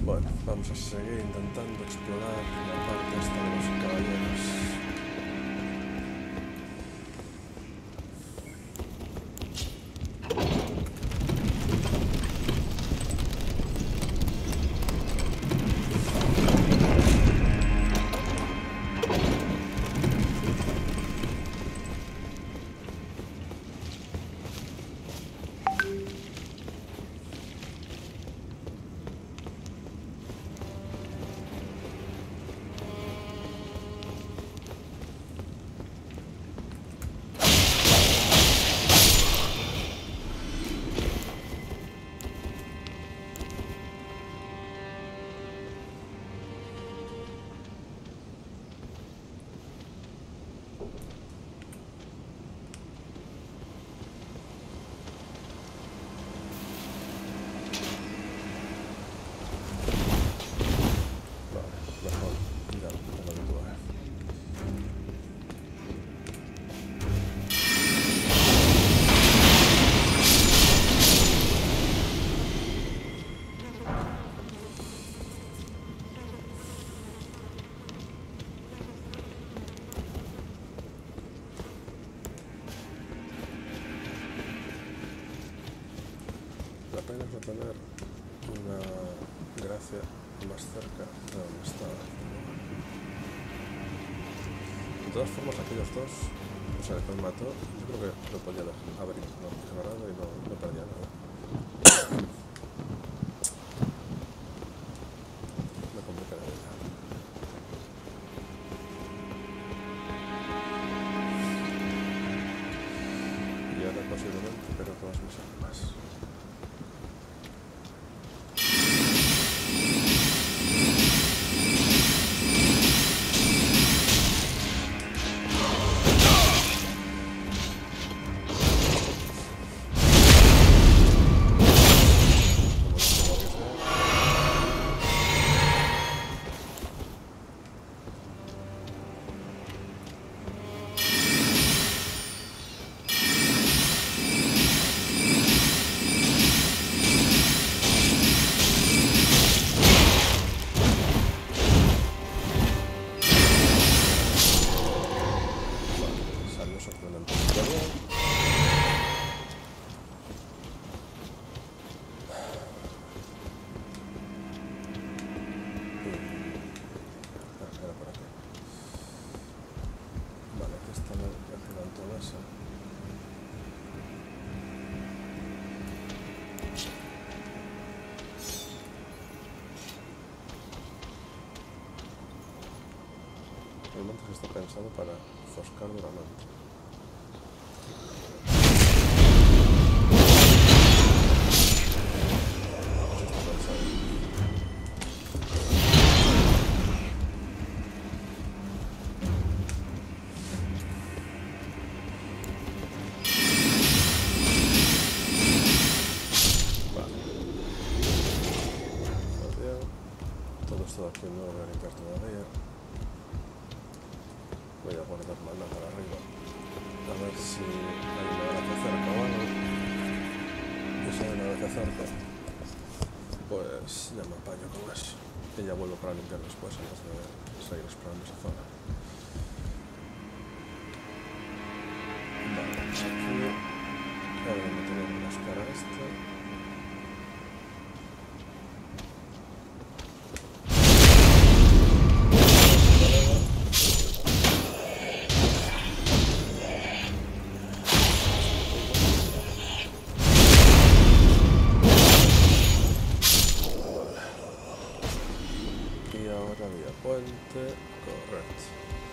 Bueno, vamos a seguir intentando explorar la parte esta de los caballeros. Apenas va a tener una gracia más cerca de donde estaba. De todas formas, aquellos dos, o sea, el que me mató, yo creo que lo podía haber ignorado y no perdía nada. Me complica la vida. Y ahora posiblemente creo que vas a usar más. Realmente está pensado para foscar duramente. Todo esto de aquí no lo voy a limpiar todavía. Voy a guardar mana para arriba. A ver si hay una gracia cerca o algo. Y si hay una gracia cerca, pues ya me apaño con eso. Y ya vuelvo para limpiar después antes de seguir explorando esa zona. Vale, aquí. Ahora me tengo que buscar a este. Puente, correcto.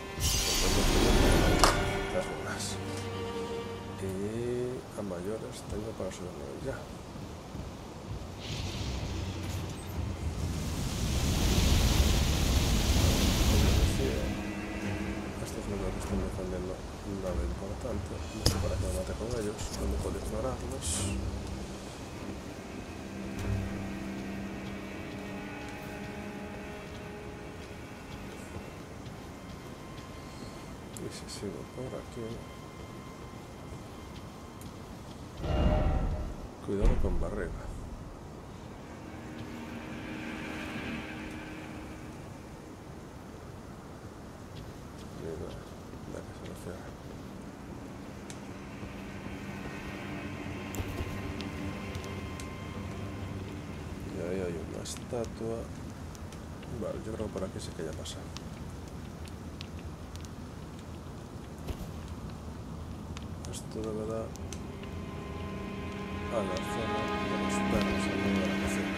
Y a mayores tengo para subir nivel ya. Estos números que están defendiendo nada importante. No sé para qué me mate con ellos, no me puedo ignorarlos. Y si sigo por aquí, cuidado con barriga. ahí hay una estatua. Vale, yo creo que por aquí sí que ya pasa. Esto debe dar a la zona de los perros al medio de la cocina.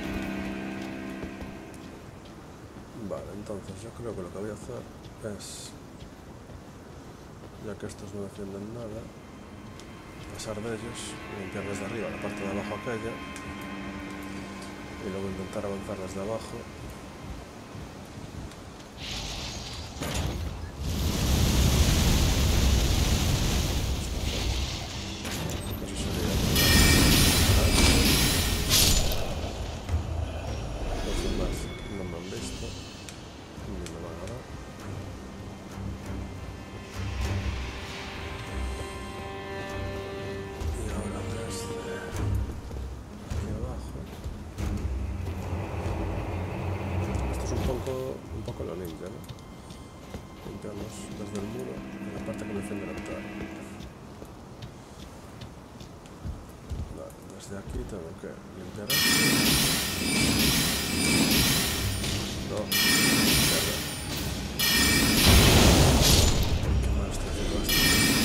Vale, entonces yo creo que lo que voy a hacer es, ya que estos no defienden nada, pasar de ellos, limpiar desde arriba la parte de abajo aquella y luego intentar avanzar desde abajo. Un poco lo ninja, ¿no? Limpiamos desde el muro en la parte que defiende la entrada. Vale, desde aquí tengo que limpiar esto. No, mierda. ¿Qué más estoy haciendo esto?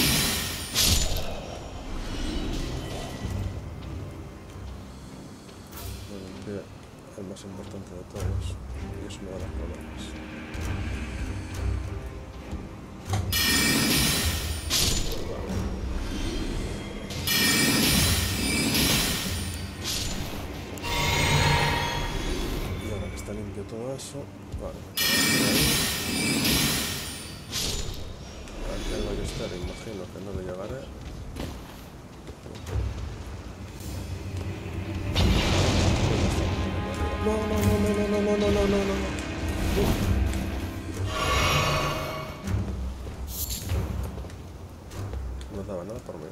Lo limpié el más importante de todos. Y eso me va a dar problemas. Y ahora que está limpio todo eso, vale. Aquí el ballester, imagino que no le llegaré. No. No daba nada por mí.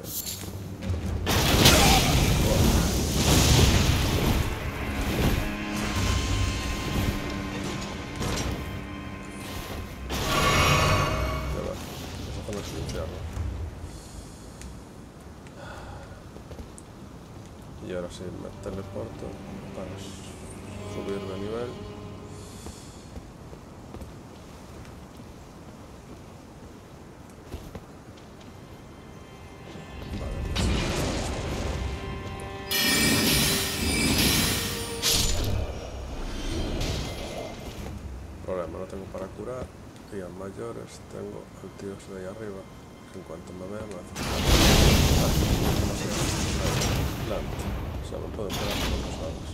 Ya va, esa zona es un infierno. Y ahora sí, me teleporto para subir de nivel. Problema, no tengo para curar y a mayores tengo al tío ese de ahí arriba que en cuanto me vea me hace plant, o sea, me puedo pegar con los lados.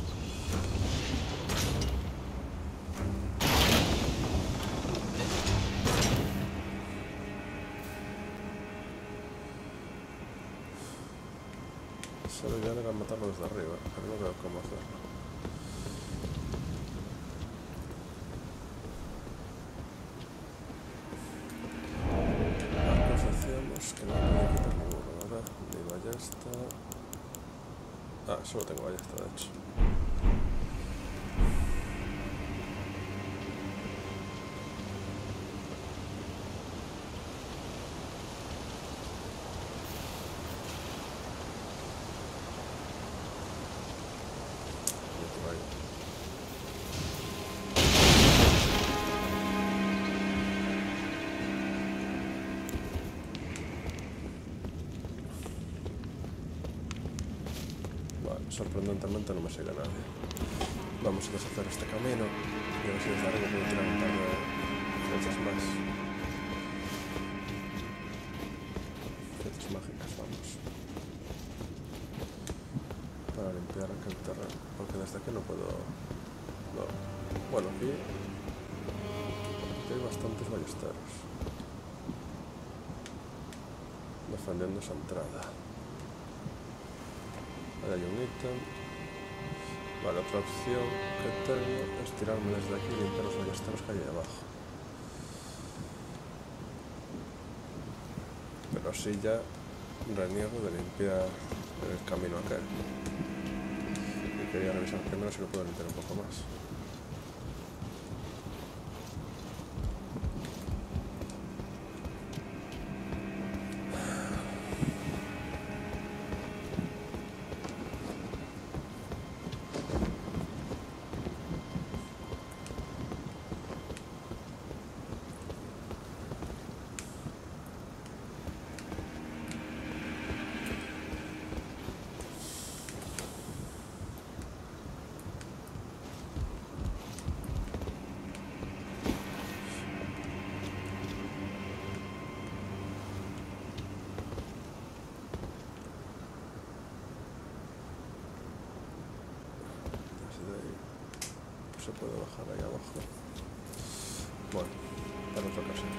Solo ya le van a matarlo desde arriba, pero no veo cómo hacerlo. Que no me voy a quitar ninguno, ¿verdad? Ni ballesta. Ah, solo tengo ballesta, de hecho. Sorprendentemente no me sigue nadie. Vamos a deshacer este camino y a ver si desde arriba puedo tirar un par de flechas más. Flechas mágicas, vamos. Para limpiar aquel terreno, porque desde aquí no puedo... No. Bueno, aquí hay bastantes ballesteros defendiendo esa entrada. Ahí hay un ítem. Vale, otra opción que tengo es tirarme desde aquí y limpiar los ballesteros que hay ahí abajo. Pero así ya reniego de limpiar el camino aquel. Y quería revisar primero si lo puedo limpiar un poco más. se puede bajar ahí abajo. Bueno, para otra ocasión.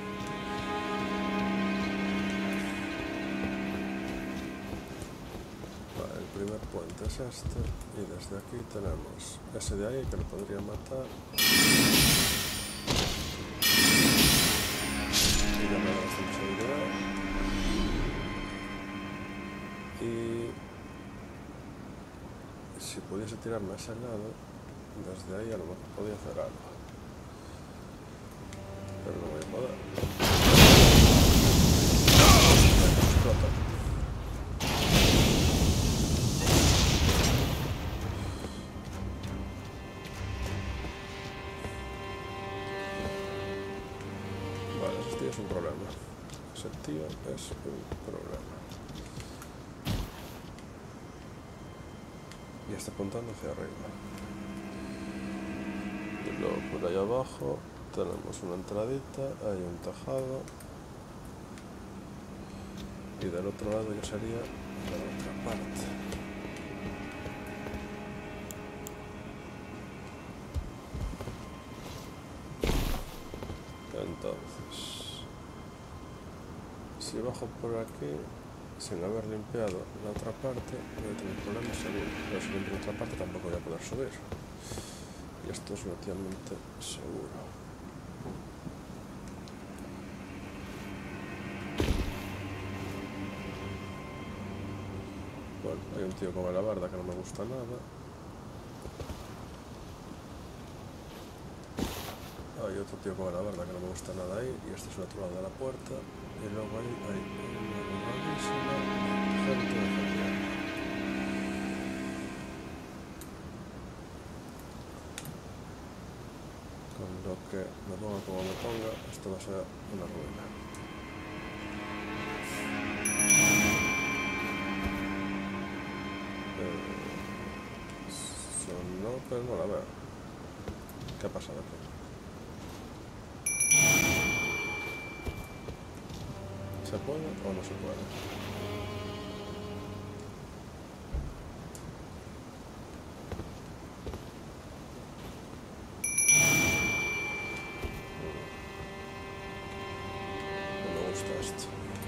Vale, el primer puente es este y desde aquí tenemos ese de ahí que lo podría matar. Y ya me da bastante seguridad. Y si pudiese tirarme a ese lado, desde ahí a lo mejor podía hacer algo. Pero no voy a poder. Explota. Vale, ese tío es un problema. Ese tío es un problema. Y está apuntando hacia arriba. Y luego por ahí abajo tenemos una entradita, hay un tejado. Y del otro lado ya sería la otra parte. Entonces, si bajo por aquí sin haber limpiado la otra parte, voy a tener problemas seguro. Pero si limpio la otra parte tampoco voy a poder subir. Y esto es relativamente seguro. Bueno, hay un tío con alabarda que no me gusta nada. Hay otro tío con alabarda que no me gusta nada ahí. Y este es el otro lado de la puerta. Y luego ahí hay una grandísima gente defendiendo. Con lo que me ponga como me ponga, esto va a ser una ruina. No, pero no la veo. ¿Qué ha pasado aquí? ¿Se puede o no se puede? No me gusta esto.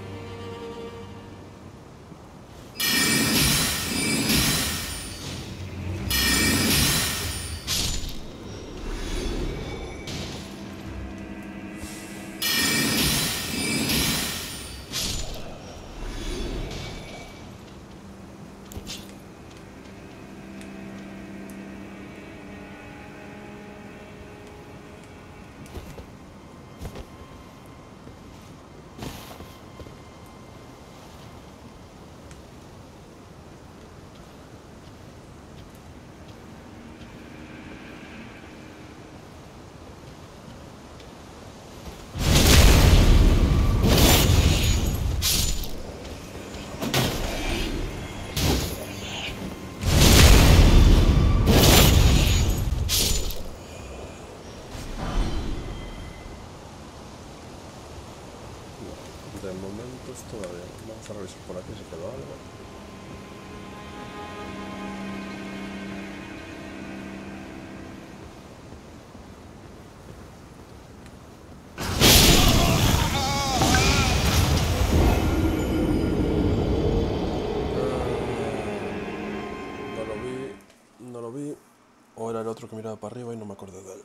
De momento esto va bien. Vamos a revisar por aquí si quedó algo. No lo vi. O era el otro que miraba para arriba y no me acordé de él.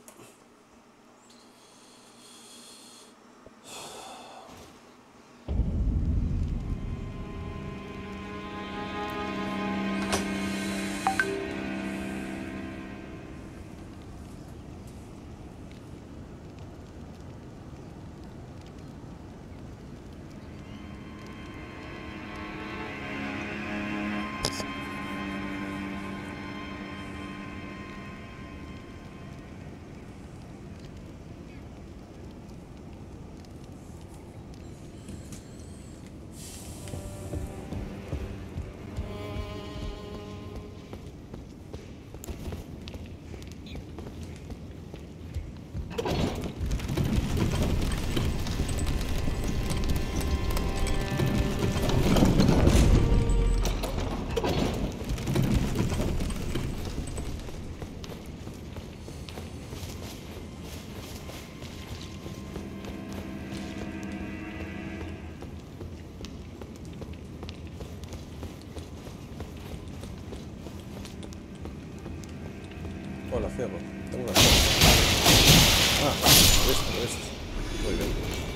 Hola, ciego. Tengo una cosa. Ah, esto. Muy bien.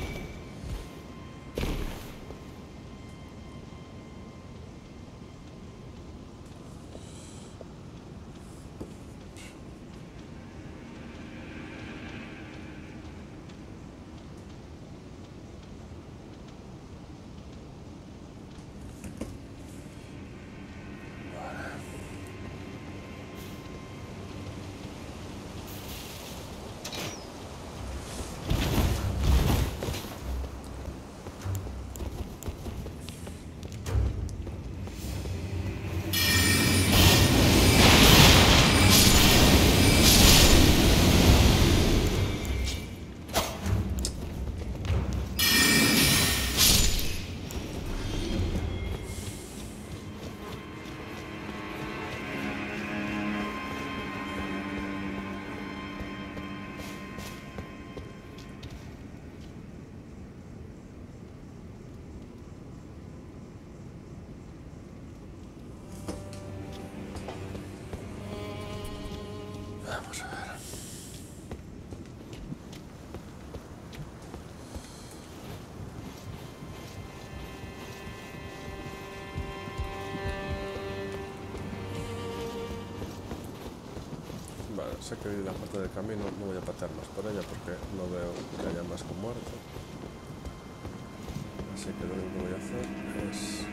Vamos a ver. Vale, sé que la parte del camino no voy a patear más por ella porque no veo que haya más con muerto. Así que lo único que voy a hacer es...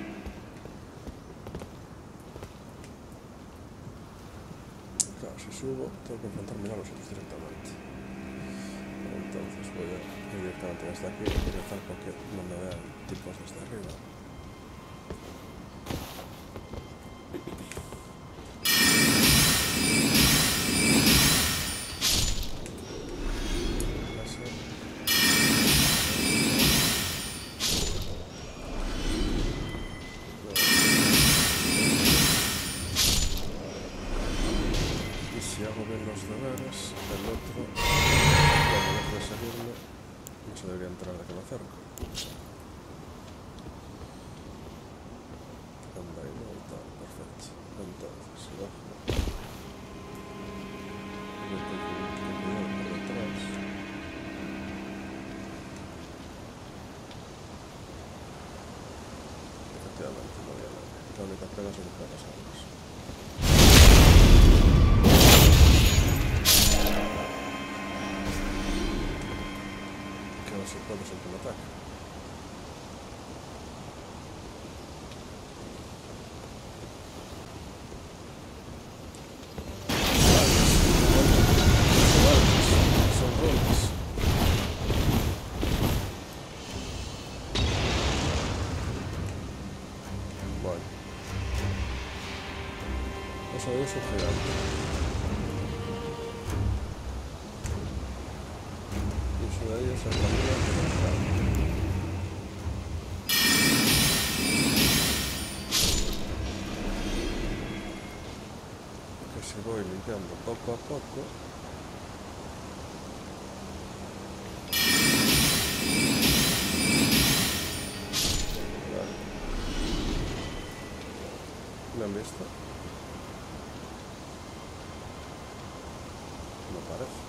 Claro, si subo tengo que enfrentarme a los otros directamente. Entonces voy a ir directamente desde aquí y rezar porque no me vean tipos desde arriba. Y si hago bien los deberes, el otro, cuando deje de seguirme, no se debería enterar de que me acerco. Anda ahí, no, está perfecto. Entonces, bajo. Voy con cuidado por detrás. Efectivamente, no había nada. La única pega son las armas. Que no se puede ser un ataque. Son golpes. Bueno. Eso es un gigante. Y eso de ahí es el camino. Que si voy limpiando poco a poco. Vale. ¿Me han visto? No parece.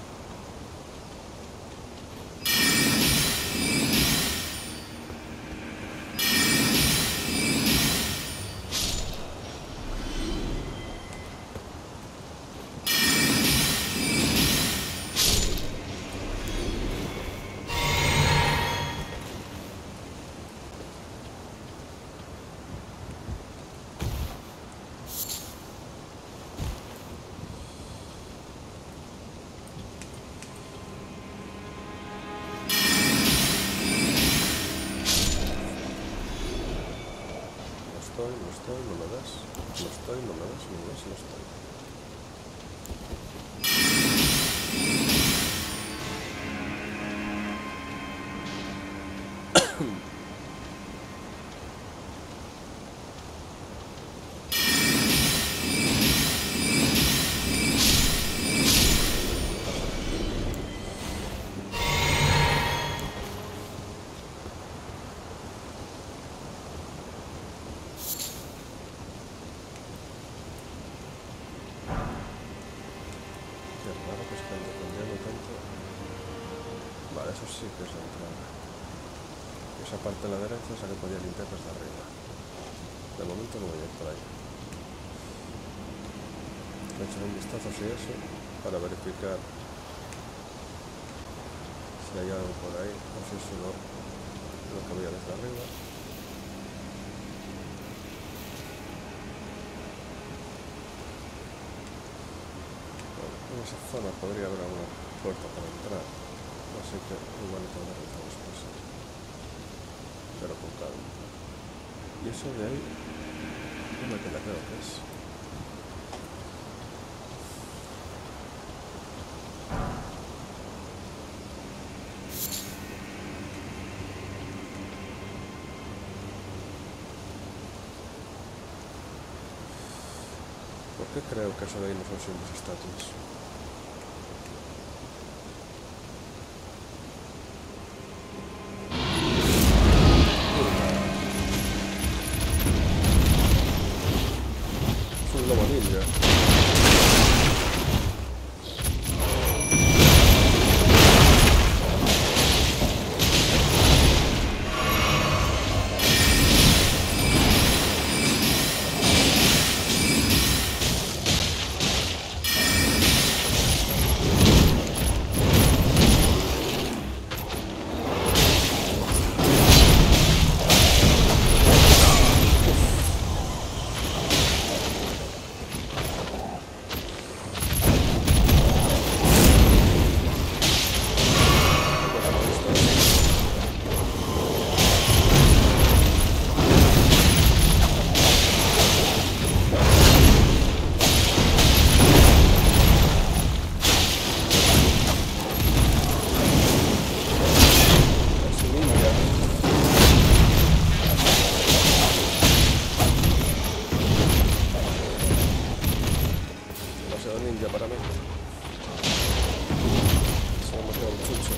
No me ves. No me estoy. raro que se estén defendiendo tanto. Vale, eso sí que es la entrada. Esa parte de la derecha es la que podía limpiar desde arriba. De momento no voy a ir por ahí. Voy a echar un vistazo así eso, para verificar si hay algo por ahí, o si es solo lo que veía desde arriba. En esa zona podría haber alguna puerta para entrar, así que igual lo tengo que realizar después, pero con calma. Y eso de ahí no me queda claro que es. ¿Por qué creo que eso de ahí no son simples estatuas? Es un lobo ninja. Ninja para mí. Se me ha quedado un chucho.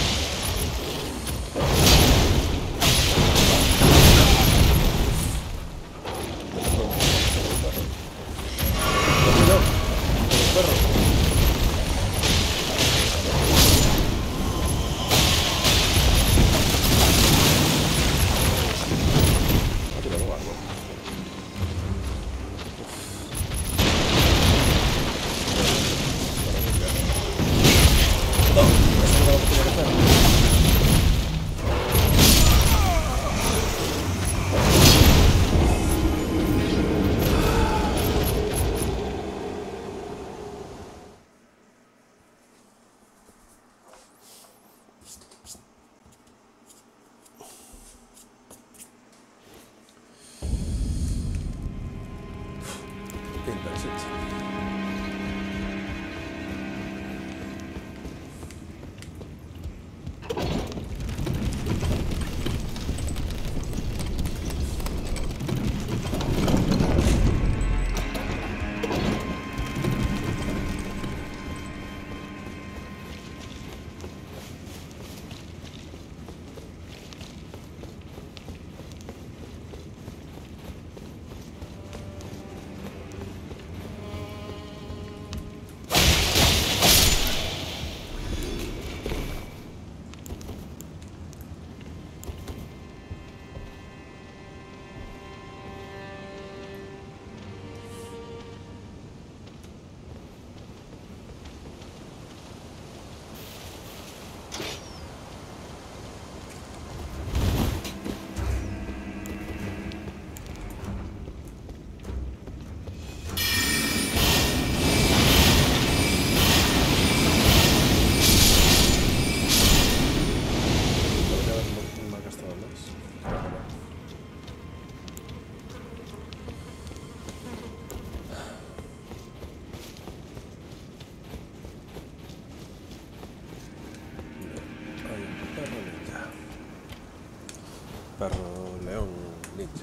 Perro león ninja.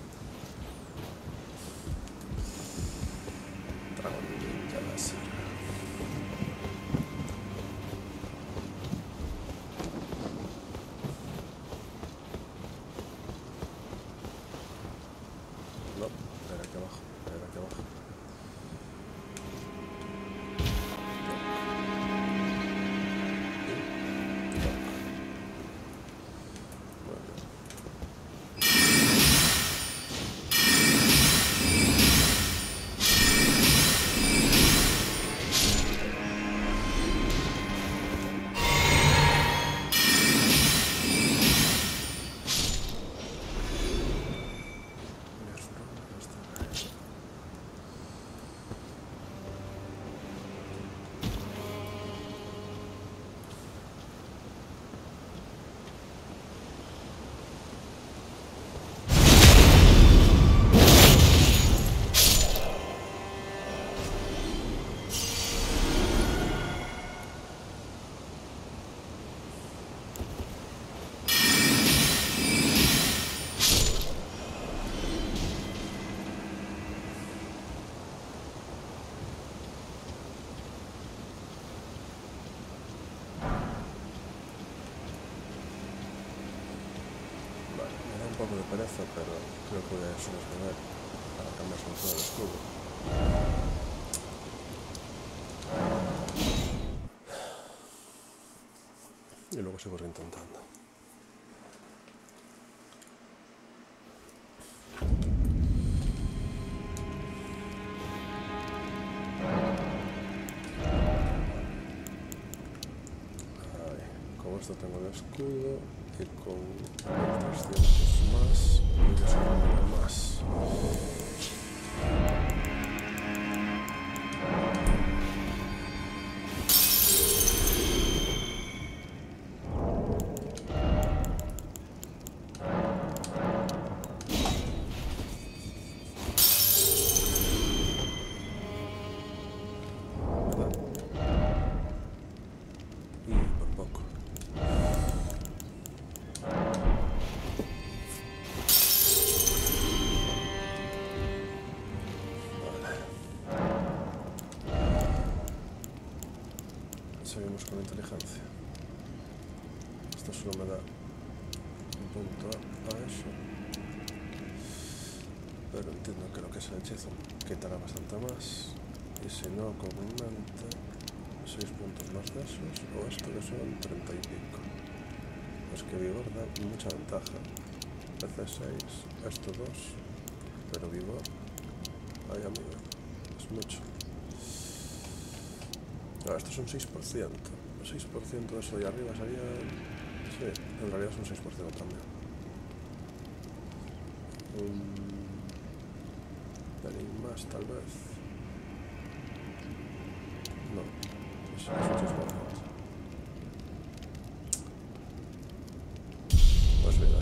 Dragón ninja láser. No, era aquí abajo, era aquí abajo. No. un poco de pereza, pero creo que voy a solucionar para cambiar todo el escudo. Y luego sigo reintentando. Con esto tengo el escudo y con 1300 más voy a subir más. Seguimos con inteligencia. Esto solo me da un punto a eso, pero entiendo que lo que es el hechizo quitará bastante más, y si no, comúnmente 6 puntos más de esos, o esto que son 30 y pico. Es que vigor da mucha ventaja. PC 6, esto 2, pero vigor, ay amigo, es mucho. Ahora, esto son 6%. 6% de eso de arriba sería... Sí, en realidad son 6% también. Un pelín más, tal vez. No, es un 6%. Pues mira.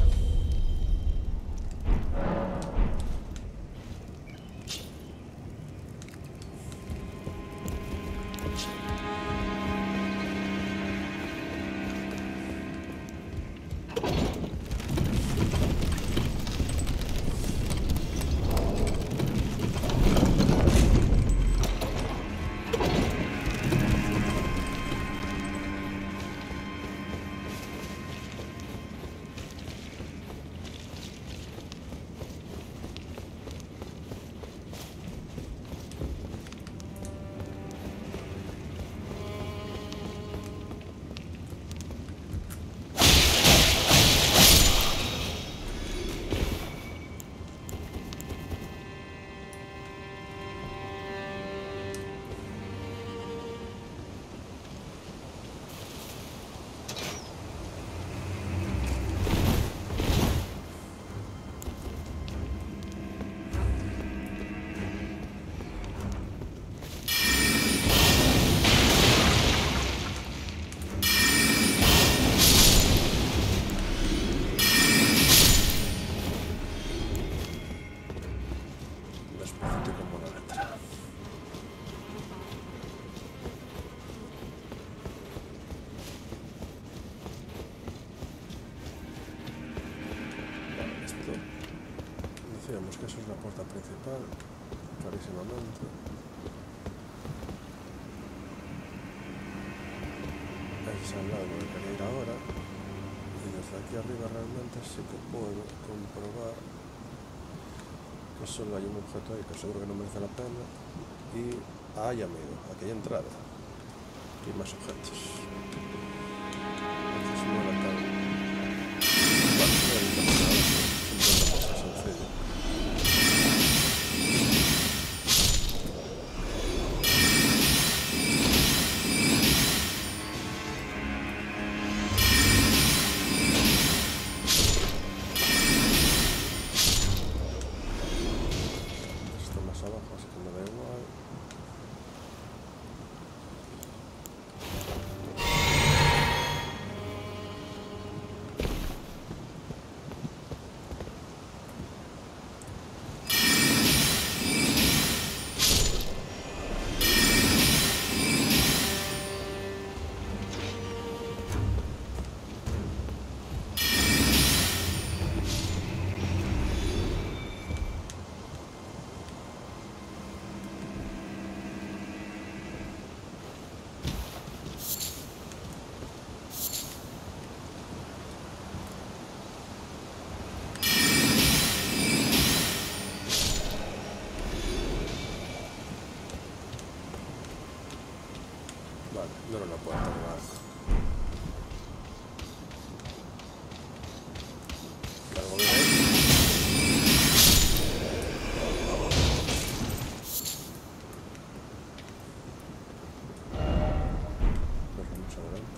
Decíamos que eso es la puerta principal, clarísimamente. Ese es al lado donde quería ir ahora. Y desde aquí arriba realmente sí que puedo comprobar que solo hay un objeto ahí que seguro que no merece la pena. Y hay amigo, aquí hay entrada. Y más objetos. Entonces no era tan... Vale, no era una puerta, vale. Algo bien ahí. Vamos adelante.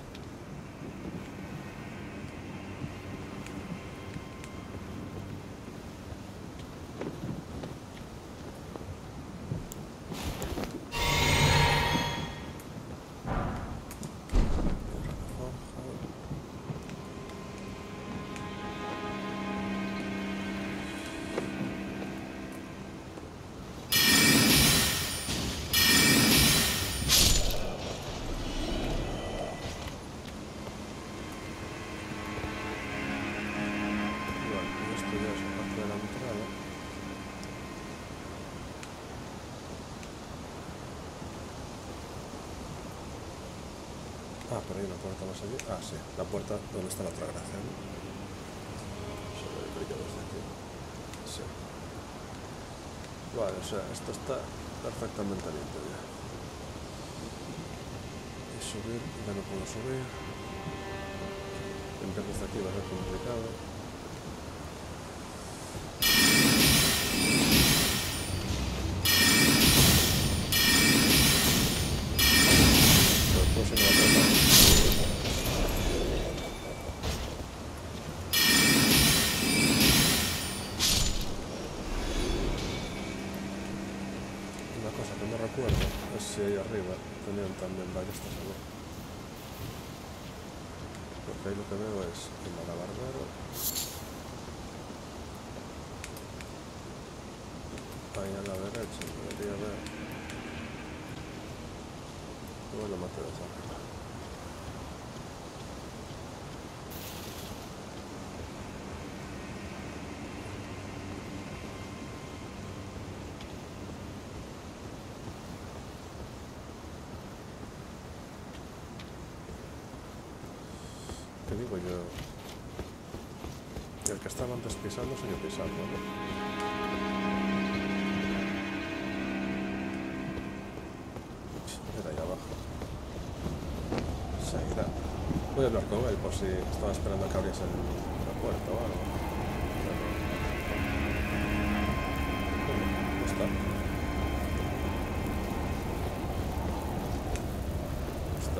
Ah, pero hay una puerta más allí. Ah, sí, la puerta donde está la otra gracia, ¿no? Se lo explico desde aquí. Sí. Vale, o sea, esto está perfectamente limpio ya. Y subir, ya no puedo subir. Limpiar desde aquí va a ser complicado. Si ahí arriba tenían también ballestas, ¿no? Porque ahí lo que veo es el malabardero. Ahí a la derecha debería haber. Luego lo maté desde arriba. ¿Qué digo yo? El que estaba antes pisando sigue pisando, ¿no? Era ahí abajo. Seguirá. Voy a hablar con él por si estaba esperando a que abriese la puerta o algo. ¿Dónde está? ¿Dónde está?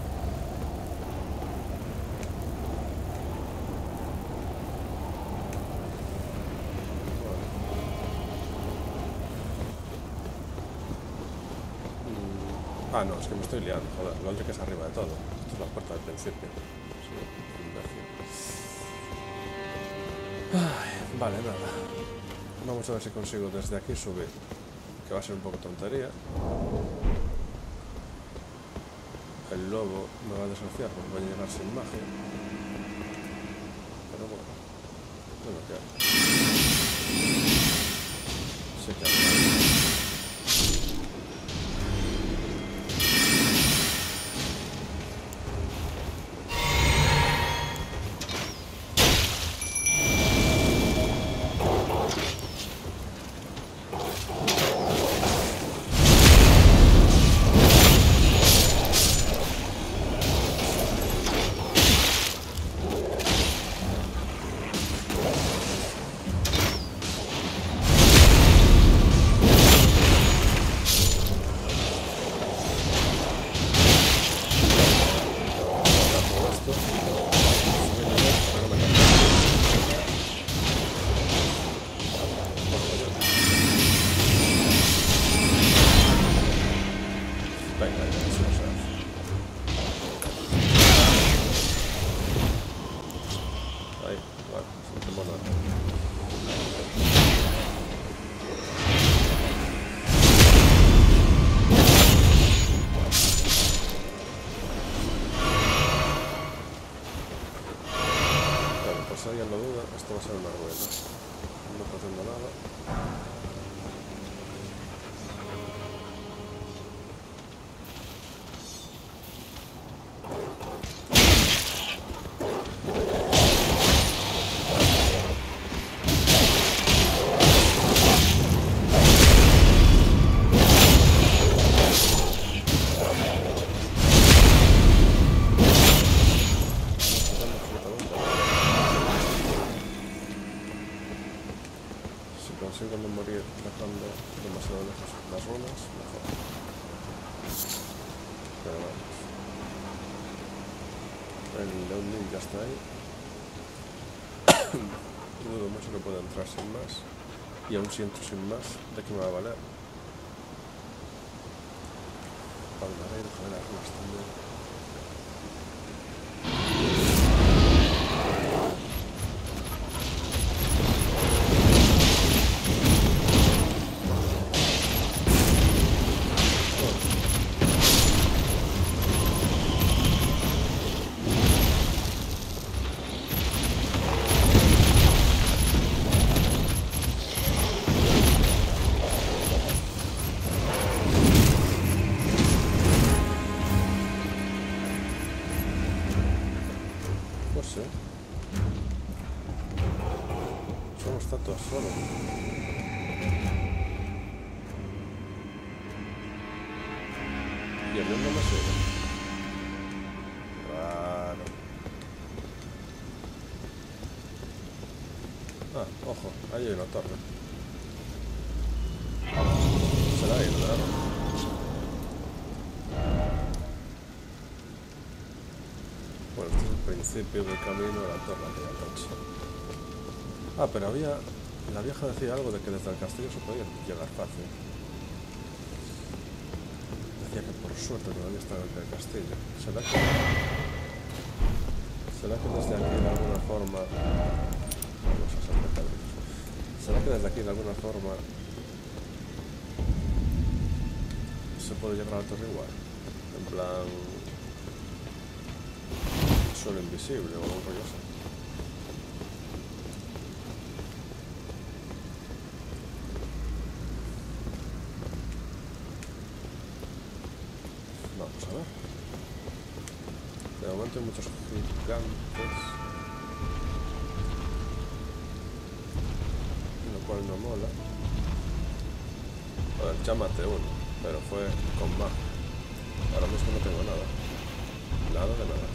Ah, no, es que me estoy liando, joder, lo que es arriba de todo. Esto es la puerta del principio. Sí, imbécil. Ay, vale, nada. Vamos a ver si consigo desde aquí subir. Que va a ser un poco tontería. El lobo me va a desafiar porque va a llegar sin magia. Pero bueno, no lo que hay. Sí que hay. alguien lo duda, esto va a ser una rueda. No pretendo nada. El León Ninja está ahí. Dudo mucho que pueda entrar sin más. Y aún si entro sin más, ¿de qué me va a valer? Palmarero, joder, armas también. No sé. Son estatuas solo. Y el león no me sirve. Raro. Ah, ojo, ahí hay una torre. Será ahí, ¿verdad? Bueno, este es el principio del camino a la torre de la noche. Ah, pero había... La vieja decía algo de que desde el castillo se podía llegar fácil. Decía que por suerte todavía estaba en el castillo. ¿Será que desde aquí de alguna forma... Vamos a ser cabritos. ¿Será que desde aquí de alguna forma se puede llegar a la torre igual? En plan... Solo invisible o algo rollo así. Vamos a ver. De momento hay muchos gigantes, lo cual no mola. A ver, ya maté uno, pero fue con magia. Ahora mismo no tengo nada. Nada de nada.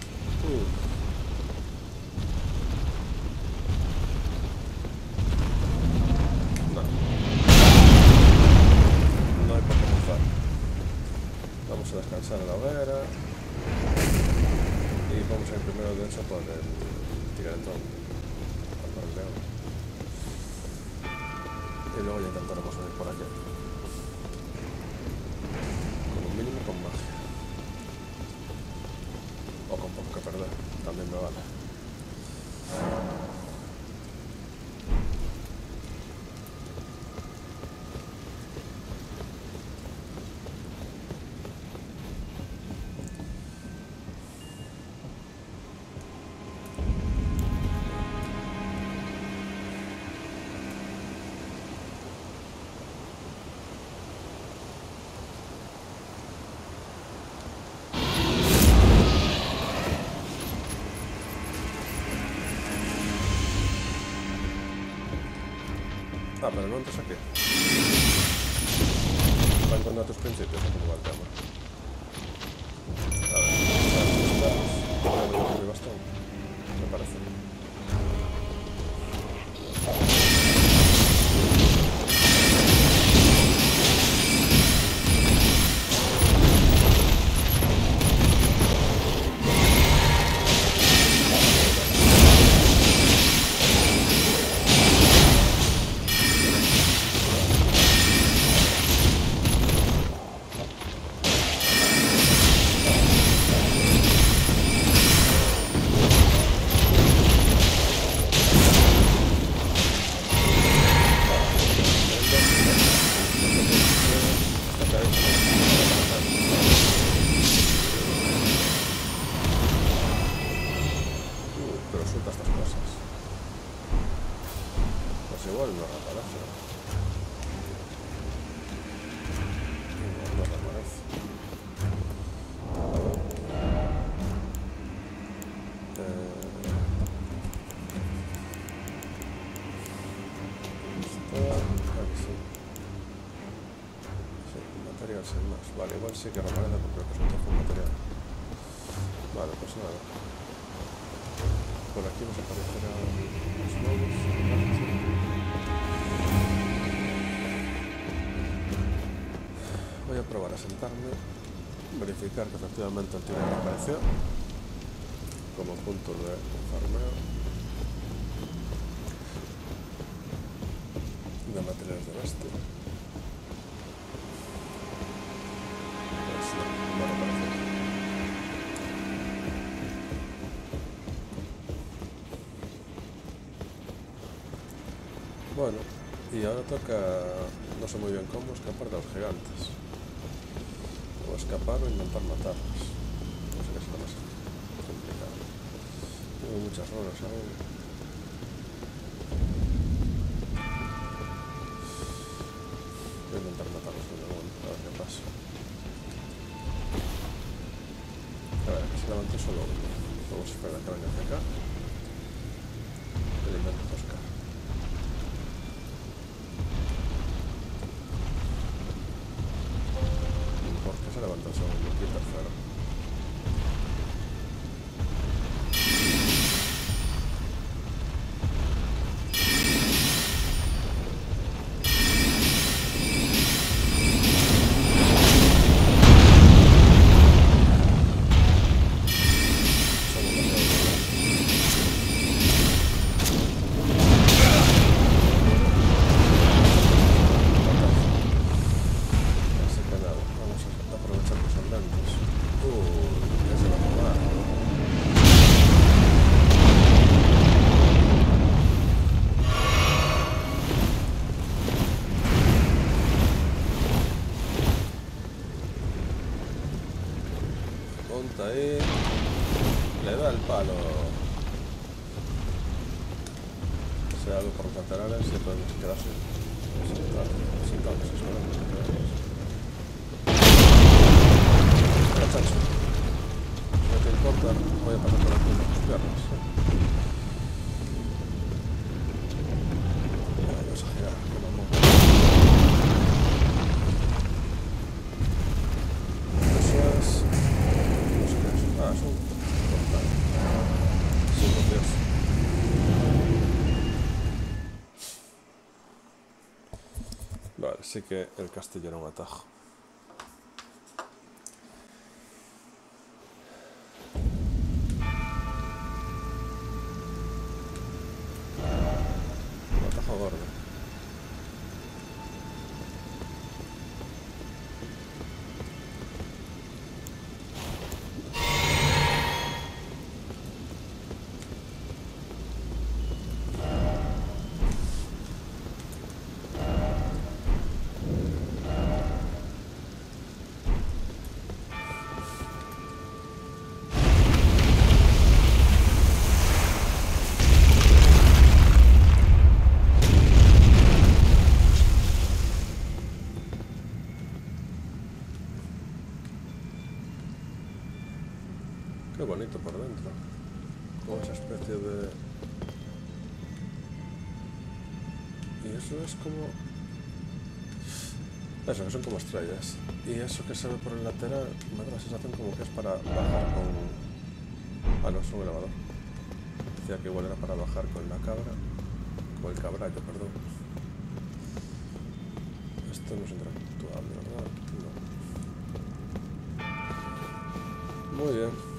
No. No hay por qué empezar. Vamos a descansar en la hoguera. Y vamos a ir primero de eso con el tigretón. Con el león. Y luego ya intentaremos venir por aquí. Como mínimo con magia. O con poco que perder. También me vale. Ah, pero no entras aquí. Va en contra de tus principios, ¿no? Como va el tema. A ver, estamos mi bastón, me parece. Pero suelta estas cosas. Pues igual no reaparece. Igual no reaparece. Aquí sí. Sí, material sin más. Vale, igual sí que reaparece porque lo que resulta fue material. Vale, pues nada. Por aquí nos aparecerán los lobos. Voy a probar a sentarme, verificar que efectivamente el tigre apareció. como punto de farmeo de materiales de bestia. Pues no, no reaparece. Bueno, y ahora toca, no sé muy bien cómo, escapar de los gigantes. O escapar o intentar matarlos. No sé qué es lo más complicado. Tengo muchas runas aún. Voy a intentar matarlos de nuevo, a ver qué pasa. A ver, aquí se levantó solo uno. Vamos a esperar a que venga hacia acá. Y le intento buscar. ¿Por qué se levanta el segundo y el tercero? Ahí le da el palo. O sea, algo por los laterales y podemos quedarse sentados. Espera, chacho. Si no te importa, voy a pasar por aquí con tus piernas. Vamos a girar, como amor. Gracias. Es un portal. Sí, por Dios. Vale, sí que el castillo era un atajo. Un atajo gordo. Qué bonito por dentro. Con esa especie de... Y eso es como... Eso, que son como estrellas. Y eso que se ve por el lateral me da la sensación como que es para bajar con... Ah, no, es un elevador. Decía que igual era para bajar con la cabra. Con el cabrallo, perdón. Esto no es interactuable, ¿verdad? No. Muy bien.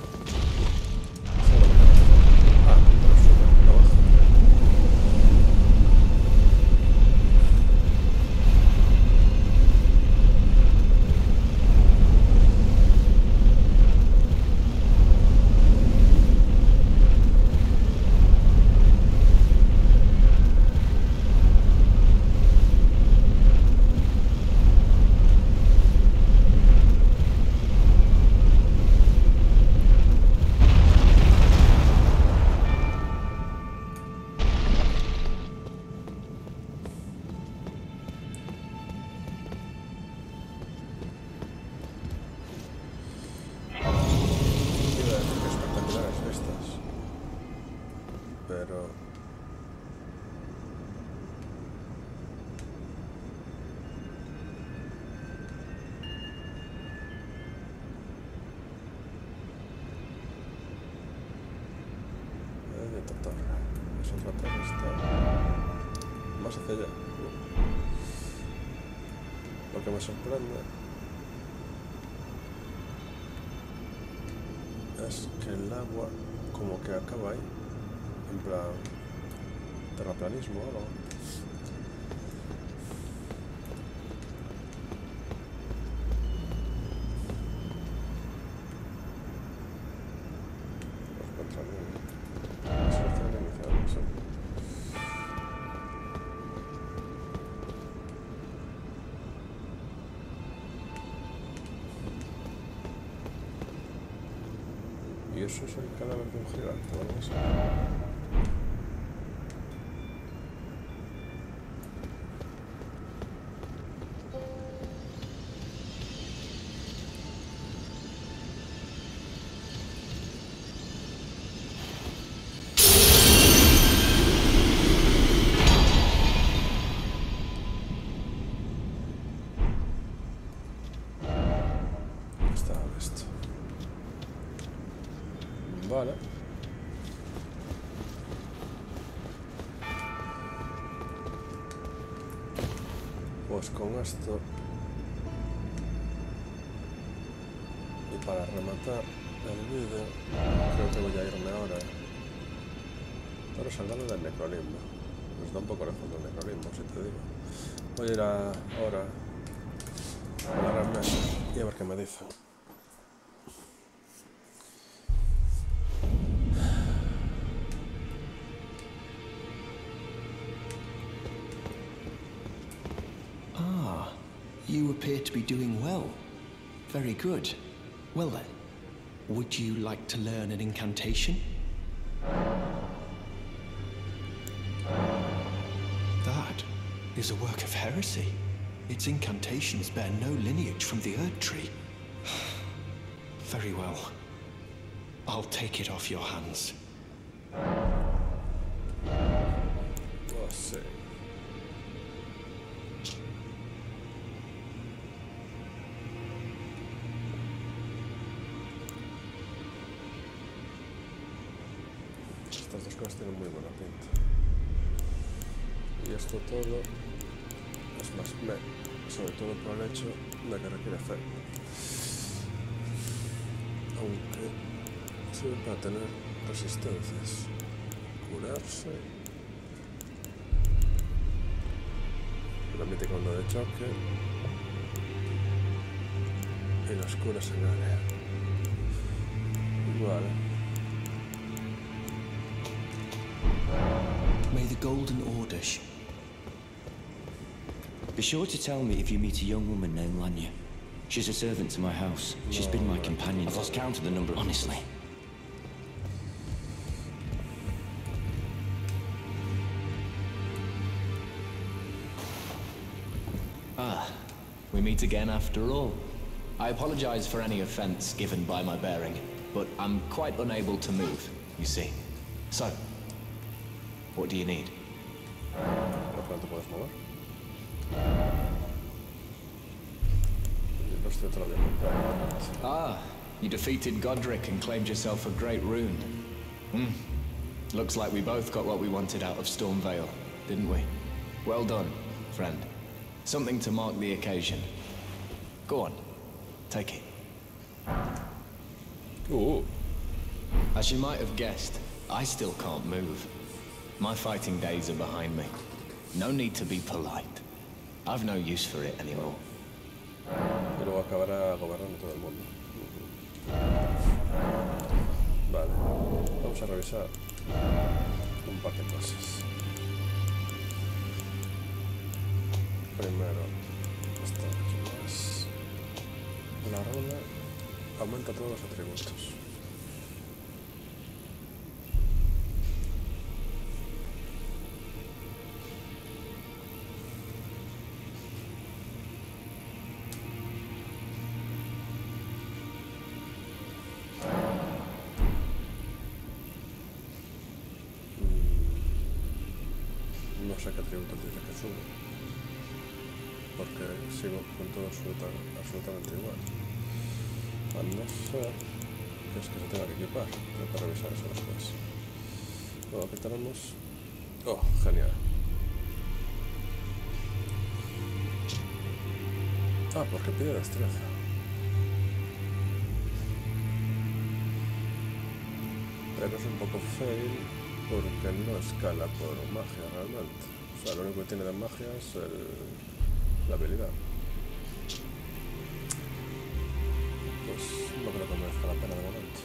Pero... voy a intentar. Esa otra torre está más hacia allá. Lo que me sorprende es que el agua como que acaba ahí, en plan terraplanismo o algo. Y eso es el cadáver de un gigante, ¿vale? Eso. Está esto. Vale. Pues con esto y para rematar el vídeo creo que voy a irme ahora. Ahora salgando del necrolimbo. Pues está un poco lejos del necrolimbo, si te digo. Voy a ir ahora a la gran mesa y a ver qué me dicen. You appear to be doing well. Very good. Well then, would you like to learn an incantation? That is a work of heresy. Its incantations bear no lineage from the Erd Tree. Very well. I'll take it off your hands. Let's see. Estas dos cosas tienen muy buena pinta. Y esto todo es más sobre todo por el hecho de que requiere fe. Aunque sirve para tener resistencias, curarse, la mítica onda de choque y las curas en área. Vale. May the Golden Order Be sure to tell me if you meet a young woman named Lanya. She's a servant to my house. She's been my companion. I've lost count of the number, honestly. Ah, we meet again after all. I apologize for any offense given by my bearing, but I'm quite unable to move, you see. So, what do you need? ¿Cuánto puedes mover? Ah, you defeated Godric and claimed yourself a great rune. Looks like we both got what we wanted out of Stormvale, didn't we? Well done, friend. Something to mark the occasion. Go on, take it. Ooh. As you might have guessed, I still can't move. My fighting days are behind me. No need to be polite. I've no use for it anymore. Y luego acabará gobernando todo el mundo. Vale, vamos a revisar un par de cosas. Primero, esto aquí más. La runa aumenta todos los atributos. No sé qué atributo dice que sube, porque sigo con todo absolutamente igual. A no ser que es que se tenga que equipar. Tengo que revisar eso después. Luego aquí tenemos... Oh, genial. Ah, porque pide destreza. pero es un poco fail porque no escala por magia realmente. O sea, lo único que tiene de magia es la habilidad. Pues no creo que merezca la pena de momento.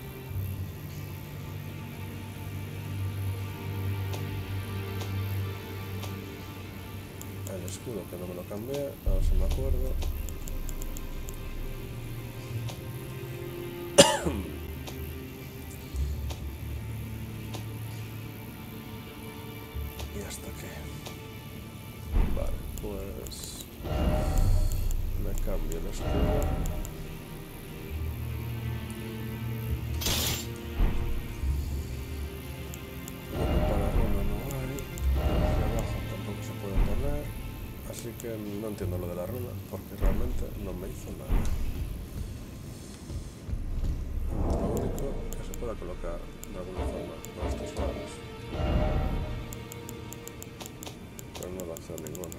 El escudo que no me lo cambié, a ver si me acuerdo. ¿Y hasta qué? Vale, pues me cambio el escudo. Para runa no hay, aquí abajo tampoco se puede poner, así que no entiendo lo de la runa porque realmente no me hizo nada. Lo único que se pueda colocar de alguna forma con estos lados, pero no va a hacer ninguna.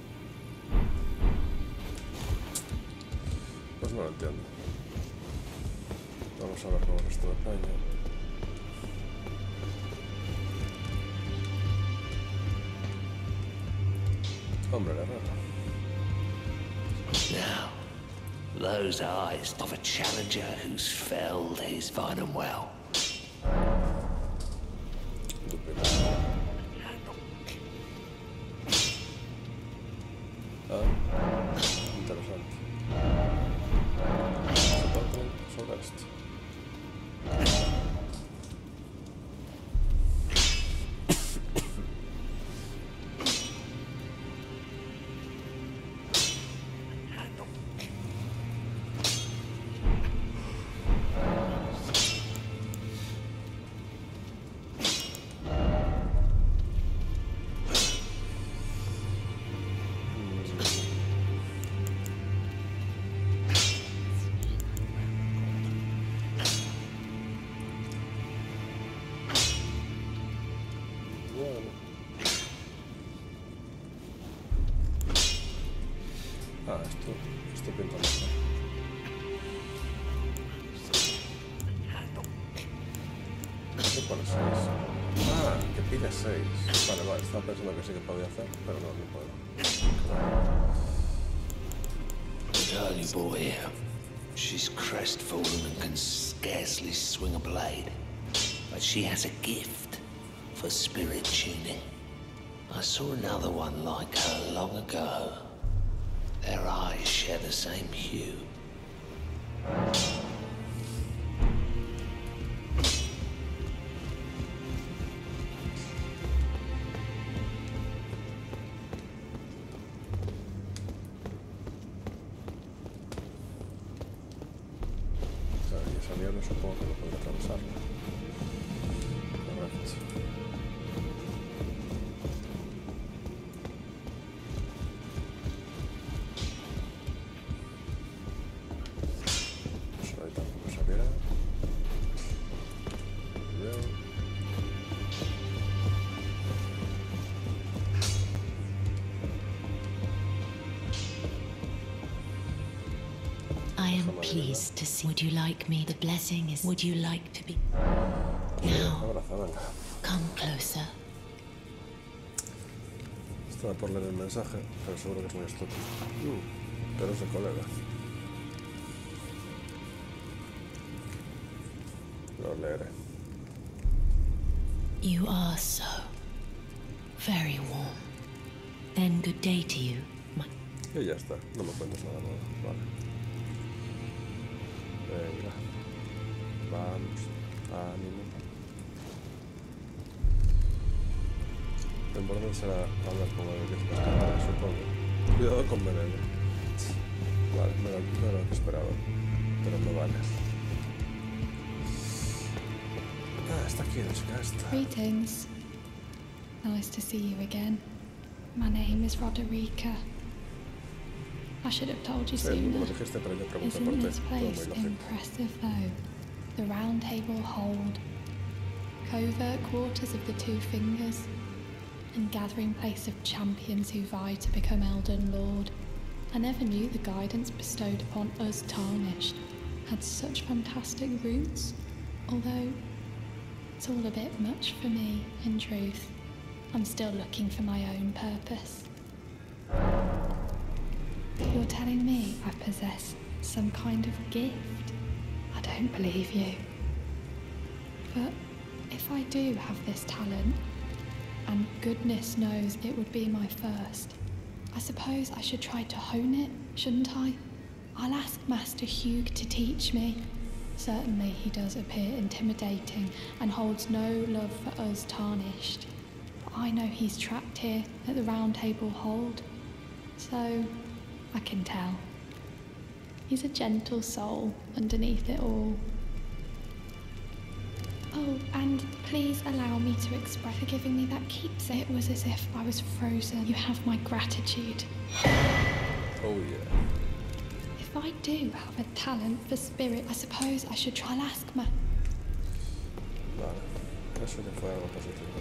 Pues no lo entiendo. Vamos a ver con el resto de peña. Hombre, la rara. Now, those eyes of a challenger who's felled his Vine well. Interesante. Sobre esto. Ah, esto pinta mejor. ¿Qué pone 6? Ah, que pide 6. Vale, estaba pensando que sí que podía hacer, pero no puedo. Early boy, she's crestfallen and can scarcely swing a blade, but she has a gift for spirit tuning. I saw another one like her long ago. Their eyes share the same hue. Y esa niebla supongo que no podré atravesarla. Correcto. Pues ahí tampoco se verá. Bien. I am pleased to see. Would you like me? The blessing is. Would you like to be? Now, Abraza, venga. come closer. Estaba por leer el mensaje, pero seguro que es muy estúpido. Pero es de colega. Lo leeré. You are so very warm. Then good day to you, my. Y ya está, no me cuentes nada nuevo. Vale. Venga. Vamos. Ánimo. Lo importante será hablar con el que te supongo. Cuidado con veneno. Vale, no era lo que esperaba. Pero no vale. Ah, está aquí la chica esta. Greetings. Nice to see you again. My name is Roderica. I should have told you Sí, sooner. lo dijiste, pero yo pregunté por Isn't ti. this Todo muy place lógico. impressive though? The Round Table Hold, covert quarters of the Two Fingers, and gathering place of champions who vie to become Elden Lord. I never knew the guidance bestowed upon us Tarnished had such fantastic roots, although It's all a bit much for me, in truth. I'm still looking for my own purpose. You're telling me I possess some kind of gift? I don't believe you. But if I do have this talent, and goodness knows it would be my first, I suppose I should try to hone it, shouldn't I? I'll ask Master Hugh to teach me. Certainly he does appear intimidating and holds no love for us tarnished. But I know he's trapped here at the Round Table Hold, so I can tell. He's a gentle soul underneath it all. Oh, and please allow me to express for giving me that keepsake. It was as if I was frozen. You have my gratitude. Oh yeah. If I do have a talent for spirit, I suppose I should try and ask ma... Vale, eso ya fue algo positivo.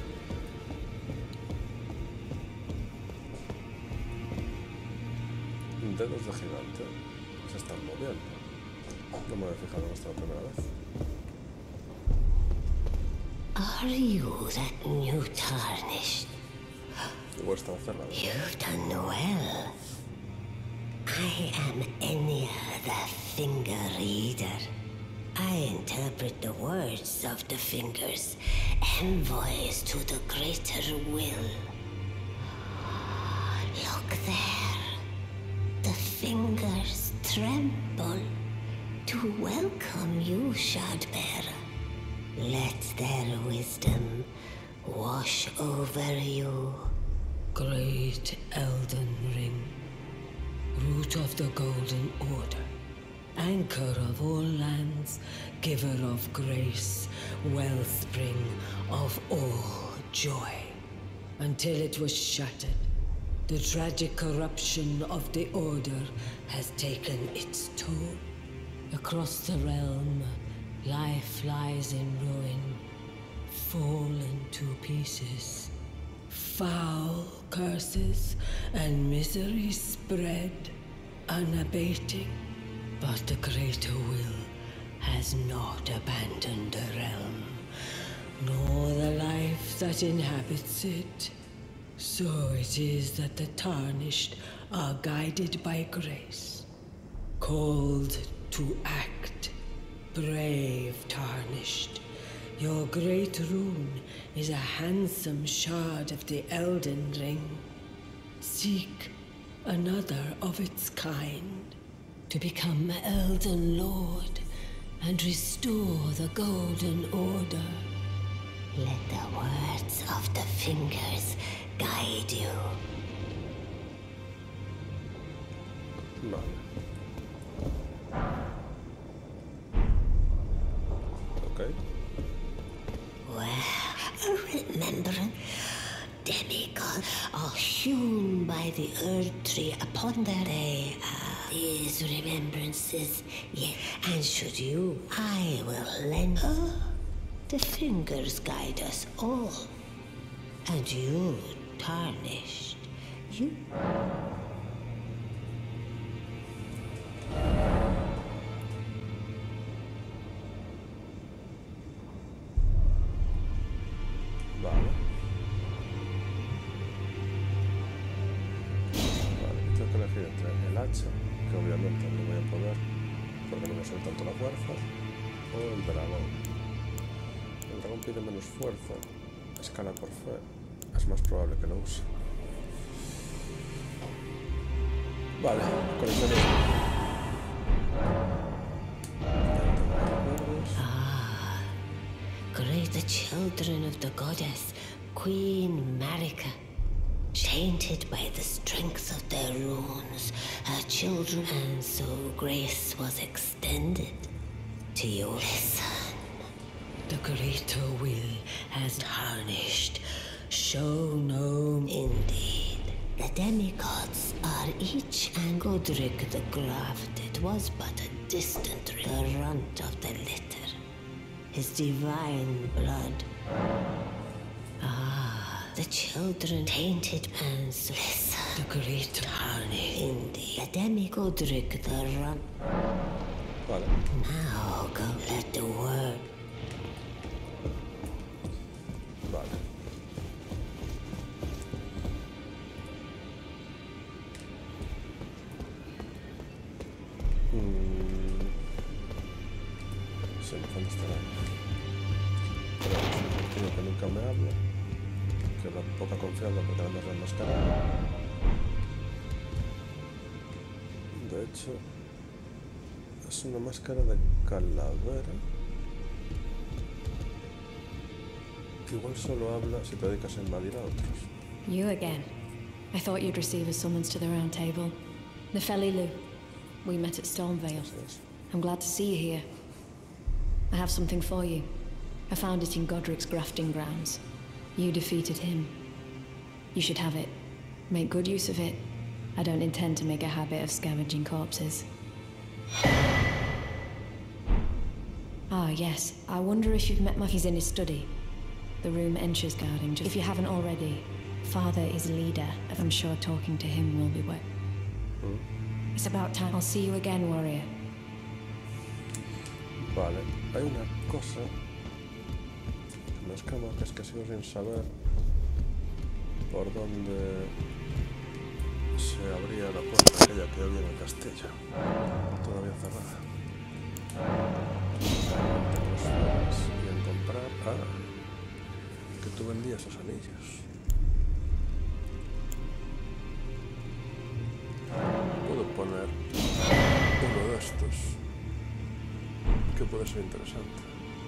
Dedos de gigante se están moviendo. No me había fijado en esto la primera vez. Are you that new tarnished? Igual están cerrados. You've done well. I am Enya the Finger Reader. I interpret the words of the fingers, envoys to the greater will. Look there. The fingers tremble to welcome you, Shardbearer. Let their wisdom wash over you. Great Elden Ring, root of the Golden Order, anchor of all lands, giver of grace, wellspring of all joy. Until it was shattered, the tragic corruption of the Order has taken its toll. Across the realm, life lies in ruin, fallen to pieces. Foul curses and misery spread, unabating. But the greater will has not abandoned the realm, nor the life that inhabits it. So it is that the Tarnished are guided by grace, called to act. Brave Tarnished, your great rune is a handsome shard of the Elden Ring. Seek another of its kind to become Elden Lord and restore the Golden Order. Let the words of the fingers guide you. Vale. Okay. Well, remembering demigod are hewn by the Earth Tree upon their day. These remembrances, yet, and should you, I will lend her. The fingers guide us all. And you, Tarnished, you... Vale. Vale, tengo que elegir entre el hacha, que obviamente no voy a poder, porque no me soy tanto la fuerza, o el dragón. El dragón pide menos fuerza, escala por fe, es más probable que lo use. Vale, coleccionismo. Great the children of the goddess, Queen Marika. Tainted by the strength of their runes, her children, and so grace was extended to you. Listen. The greater will has tarnished. Show no... Indeed. The demigods are each, and Godric the Grafted was but a distant the runt of the litter. His divine blood. The children tainted and so... Listen. The great tarnish. Indeed. The demigodric the runt. Vale. Now go let the word. Tenemos un tío que nunca me habla, que da poca confianza porque además es enmascarado. De hecho, es una máscara de calavera que igual solo habla si te dedicas a invadir a otros. You again. I thought you'd receive a summons to the Round Table. Nefeli Lu. We met at Stormvale. I'm glad to see you here. I have something for you. I found it in Godric's grafting grounds. You defeated him. You should have it. Make good use of it. I don't intend to make a habit of scavenging corpses. Ah, yes. I wonder if you've met He's in his study. The room Ensha's guarding. If you haven't already, Father is leader. I'm sure talking to him will be worth. It's about time. I'll see you again, warrior. Vale, hay una cosa que me escama, que es que sigo sin saber por dónde se abría la puerta aquella que había en el castillo, todavía cerrada. Y en comprar... Ah, que tú vendías esos anillos. Puedo poner uno de estos, que puede ser interesante.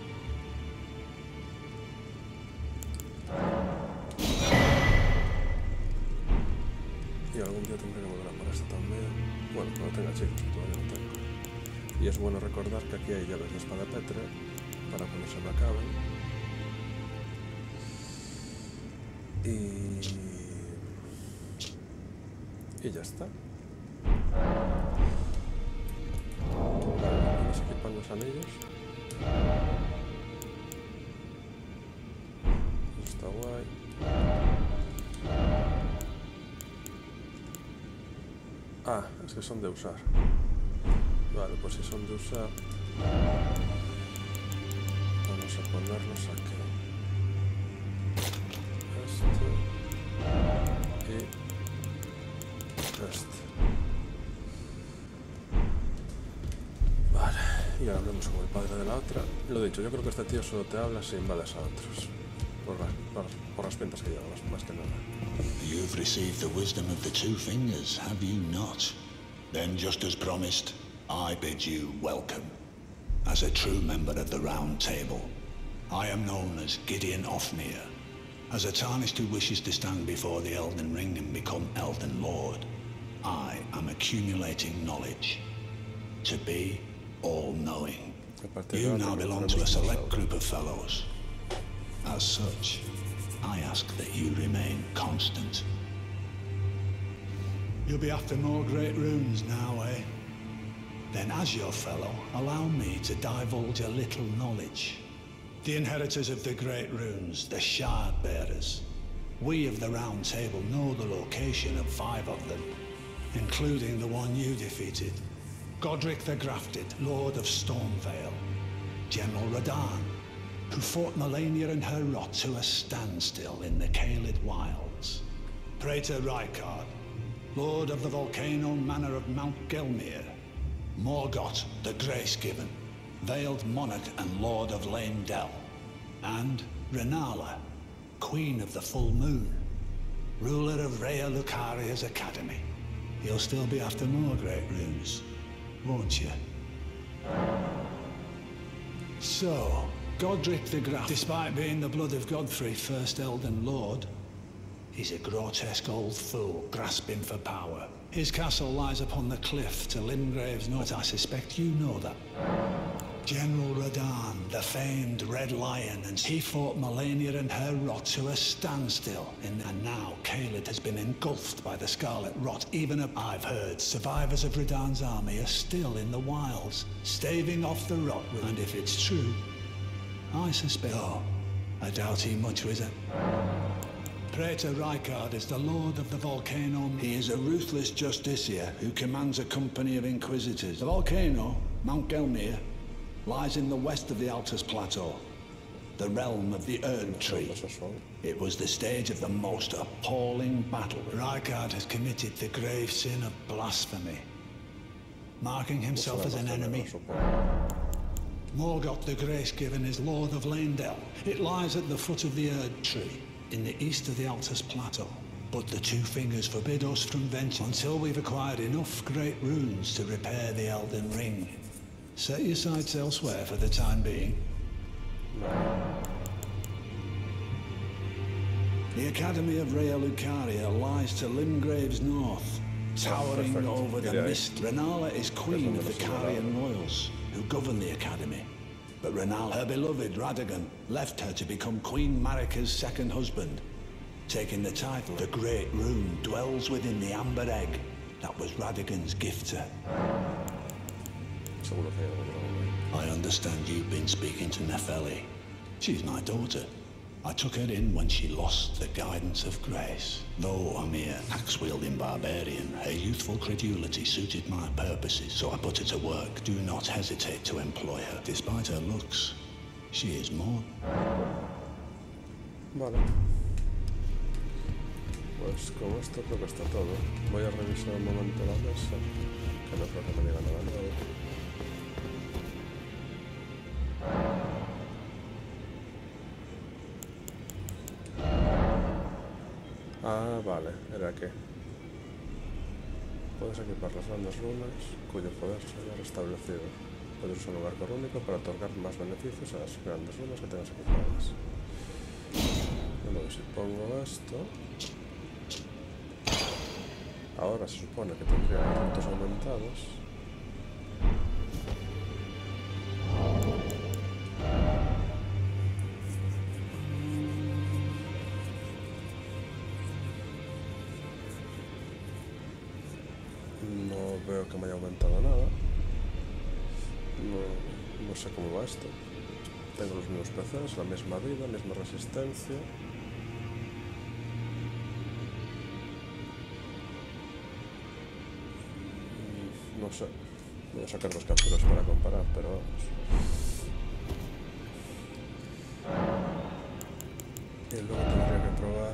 Y algún día tendré que volver a por esto también. Bueno, cuando tenga chicos, todavía no tengo. Y es bueno recordar que aquí hay llaves de espada pétrea para cuando se me acaben. Y ya está. Vamos a equipar los anillos. Eso está guay. Ah, es que son de usar. Vale, pues si son de usar, vamos a ponerlos aquí. Este y este. Vale, y ahora hablemos con el padre de la otra. Lo dicho, yo creo que este tío solo te habla si invades a otros. Por las pintas que llevas, más que nada. You've received the wisdom of the Two Fingers, have you not? Then, just as promised, I bid you welcome. As a true member of the Round Table, I am known as Gideon Ofnir. As a Tarnished who wishes to stand before the Elden Ring and become Elden Lord, I am accumulating knowledge. To be all-knowing. You now belong to a select group of fellows. As such, I ask that you remain constant. You'll be after more great runes now, eh? Then as your fellow, allow me to divulge a little knowledge. The inheritors of the great runes, the Shard Bearers. We of the Round Table know the location of 5 of them, including the one you defeated. Godric the Grafted, Lord of Stormvale. General Radahn, who fought Melania and her rot to a standstill in the Caelid Wilds. Praetor Rykard, Lord of the Volcano Manor of Mount Gelmir. Morgott the Grace-Given, Veiled Monarch and Lord of Leyndell. And Renala, Queen of the Full Moon, ruler of Rhea Lucaria's Academy. You'll still be after more great runes, won't you? So, Godric the Grafted, despite being the blood of Godfrey, first Elden Lord, he's a grotesque old fool grasping for power. His castle lies upon the cliff to Limgrave's north. I suspect you know that. General Radahn, the famed Red Lion, and he fought Melania and her rot to a standstill. And now Caelid has been engulfed by the Scarlet Rot. I've heard survivors of Radahn's army are still in the wilds, staving off the rot. And if it's true, I suspect... Oh, I doubt he much was it. Praetor Rykard is the Lord of the Volcano. He is a ruthless justiciar who commands a company of inquisitors. The volcano, Mount Gelmir, lies in the west of the Altus Plateau, the realm of the Erdtree. It was the stage of the most appalling battle. Rykard has committed the grave sin of blasphemy, marking himself as an enemy Morgoth the Grace-Given is Lord of Lanedell. It lies at the foot of the Erd Tree, in the east of the Altus Plateau. But the Two Fingers forbid us from venture until we've acquired enough great runes to repair the Elden Ring. Set your sights elsewhere for the time being. The Academy of Rhea Lucaria lies to Limgrave's north, towering over the mist. Renala is queen of the Carian royals, who govern the Academy. But Renala, her beloved Radagon, left her to become Queen Marika's second husband, taking the title. The Great Rune dwells within the Amber Egg that was Radagon's gift to her. I understand you've been speaking to Nefeli. She's my daughter. I took her in when she lost the guidance of grace. Though a mere axe-wielding barbarian, her youthful credulity suited my purposes, so I put her to work. Do not hesitate to employ her. Despite her looks, she is more. Vale. Pues con esto creo que está todo. Voy a revisar un momento la mesa, que no creo que me diga nada nuevo. Ah, vale, era que puedes equipar las grandes runas cuyo poder se haya restablecido. Puedes usar un arco rúnico para otorgar más beneficios a las grandes runas que tengas equipadas. Luego si pongo esto, ahora se supone que tendría puntos aumentados. No veo que me haya aumentado nada. No sé cómo va esto. Tengo los mismos PCs, la misma vida, misma resistencia. No sé. Voy a sacar dos capturas para comparar, pero vamos. Y luego tendría que probar.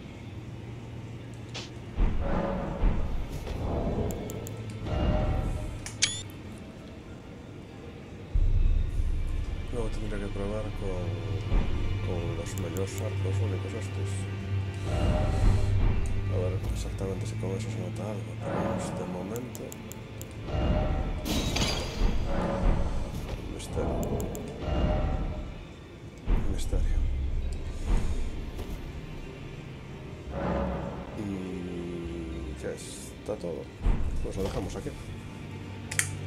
Luego tendría que probar con los mayores arcos únicos estos. A ver exactamente si con eso se nota algo, pero vamos, de momento. Misterio. Y ya está todo. Pues lo dejamos aquí.